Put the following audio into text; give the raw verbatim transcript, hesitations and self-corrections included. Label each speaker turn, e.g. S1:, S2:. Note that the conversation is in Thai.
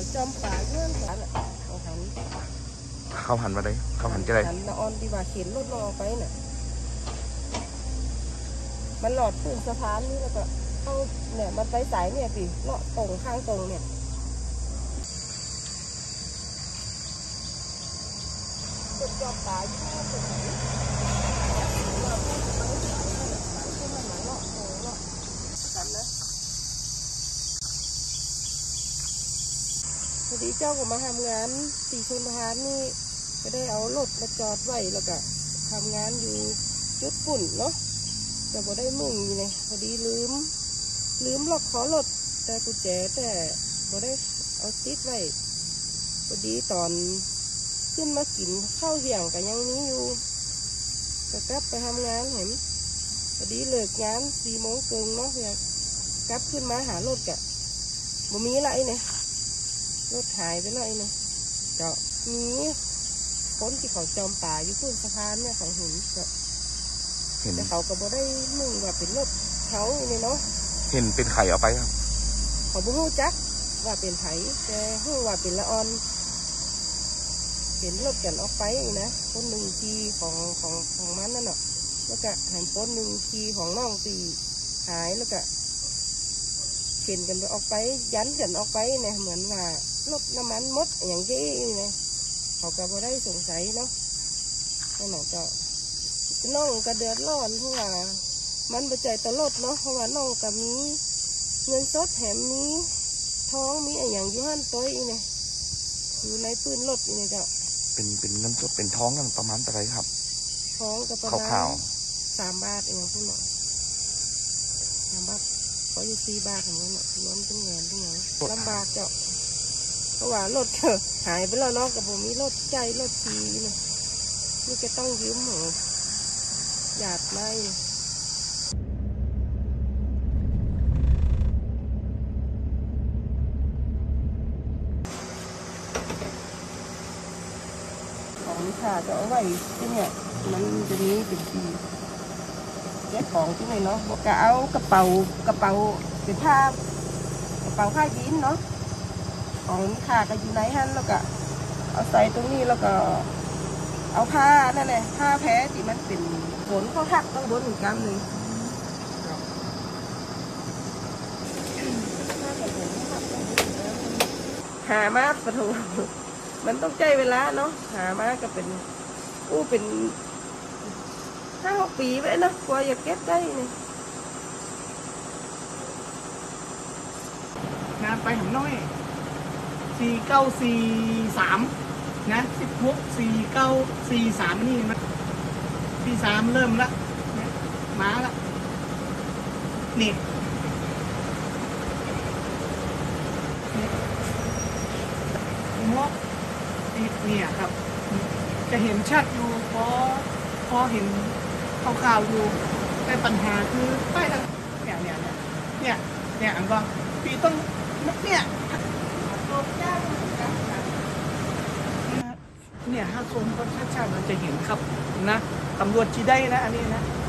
S1: จอมป่าเรื่องกันเขาหัน
S2: เขาหันมาได้เขาหันจะไร
S1: หันละออนที่ว่าเข็นรถรอไปน่ะมันหลอดขึ้นสะพานนี่แล้วก็เข้าเนี่ยมันไปสายเนี่ยสิเลาะตรงข้างตรงเนี่ยจุดจอมป่าอยู่ตรงไหนเราไปสายที่มันเลาะตรงเลาะกันนะพอดีเจ้าก็มาทำงานตีชนประทานนี่ก็ได้เอารถมาจอดไว้แล้วก็ทำงานอยู่จุดปุ่นเนาะแต่บ่ได้มุ่งเลยพอดีลืมลืมล็อกขอรถแต่กุญแจแต่บ่ได้เอาติดไว้พอดีตอนขึ้นมากินข้าวเหี่ยงกันยังนี้อยู่ก็กลับไปทำงานเห็นพอดีเลิกงานสี่โมงเกินเนาะเนี่ยกลับขึ้นมาหารถกะบ่มีอะไรเนี่ยรถหายไปเลยเนี่ยเจาะมีคนที่เขาจอมป่าอยู่พื้นสะพานเนี่ยเขาเห็นแต่เขาก็บ่ได้มุ่งว่าเป็นรถเขาเนี่ยเนาะ
S2: เห็นเป็นไข่เอาไปครับ
S1: เขาบ่รู้จักว่าเป็นไผแต่รู้ว่าเป็นละออนเห็นรถกันออกไปนะคนหนึ่งทีของของของมันนั่นน่ะแล้วก็หันคนหนึ่งทีของน้องตีหายแล้วก็เข็นกันไปออกไปยันกันออกไปเนี่ยเหมือนว่ารถน้ำมันมดอย่างนี้เนี่ยเขาก็บ่ได้สงสัยเนาะนั่นแหละก็น้องก็เดือดร้อนเพราะว่ามันปัจจัยตลอดเนาะเพราะว่าน้องก็มีเงินสดแถมมีท้องมีอะไรอย่างอยู่หันตัวอีเนี่ยอยู่ในปืนรถอีเนี่ยเจ้า
S2: เป็นเป็นเงินสดเป็นท้องกันประมาณเท่าไรครับ
S1: ท้องก็ประมาณสามบาทอย่างพี่หน่อยสามบาทขออยู่สี่บาทของมันล้นเป็นเงินเป็นเงินลำบากเจ้าเพราะว่ารถหายไปแล้วเนาะกับผมมีรถใจรถทีเนี่ยนี่ก็ต้องยืมหมูหยาดไล่ของค่ะจะเอาไว้ที่เนี่ยมันจะมีเป็นทีแยกของที่ไหนเนาะก็เอากระเป๋ากระเป๋าเป็นผ้ากระเป๋าผ้ายีนเนาะของค่ะก็อยู่ไหนฮะแล้วก็เอาใส่ตรงนี้แล้วก็เอาผ้านั่นแหละผ้าแพ้ที่มันเป็นฝนเขาทักต้องบนหนึ่งกรัมหนึ่งหามาปะทูมันต้องใจเวลาเนาะหามาก็เป็นอู้เป็นห้าหกปีไปเนาะกว่าจะเก็บได้เนี่ย
S3: งานไปของน้อยสี่เก้าสี่สามนะสิบหกสี่เก้าสี่สามนี่มันสี่สามเริ่มละมาละนี่มอกเนี่ยครับจะเห็นชัดอยู่พอพอเห็นข่าวๆอยู่แต่ปัญหาคือใต้ทางเนี่ยเนี่ยเนี่ยเนี่ยอันก็ปีต้องเนี่ยเนี่ยห้าโซนก็ชัดๆเราจะเห็นครับนะตำรวจจีได้นะอันนี้นะ